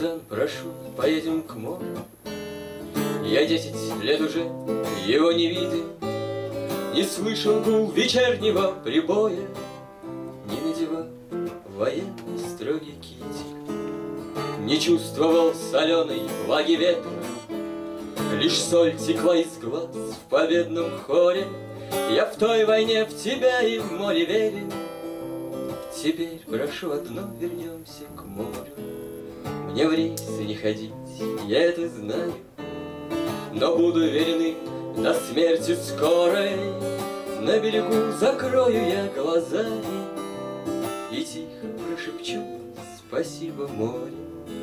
Капитан, прошу, поедем к морю. Я 10 лет уже его не видел, не слышал гул вечернего прибоя, не надевал военный строгий китель, не чувствовал соленой влаги ветра. Лишь соль текла из глаз в победном хоре. Я в той войне в тебя и в море верил. Теперь прошу одно, вернемся к морю. Мне в рейсы не ходить, я это знаю, но буду верен до смерти скорой. На берегу закрою я глаза и тихо прошепчу спасибо море.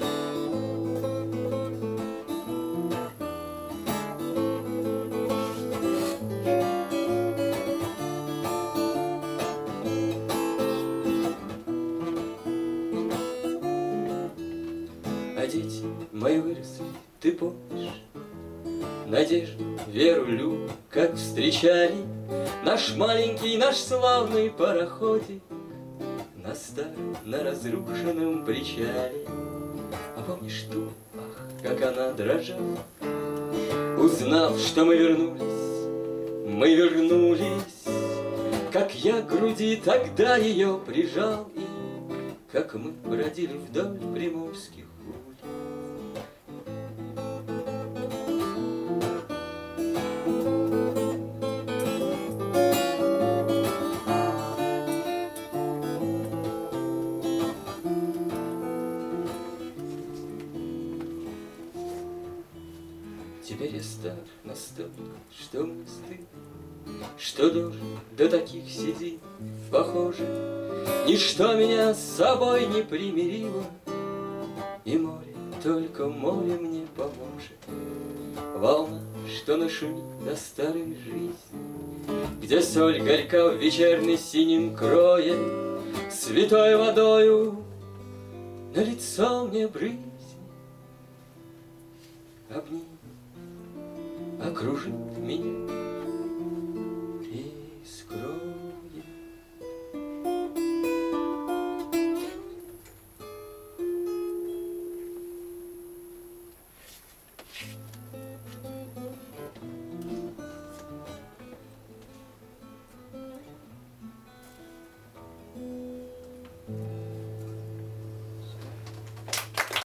А дети мои выросли, ты помнишь, надежду, веру, любовь, как встречали наш маленький, наш славный пароходик на старом, на разрушенном причале. А помнишь ту, ах, как она дрожала, узнав, что мы вернулись, как я к груди тогда ее прижал, и как мы бродили вдоль приморских улиц. Теперь я стар настолько, что мне стыдно, что должен до таких сидеть. Похоже, ничто меня с собой не примирило, и море, только море мне поможет. Волна, что нашумит до старой жизни, где соль горька в вечерней синем крое, святой водою на лицо мне брызнет. Обними, окружит меня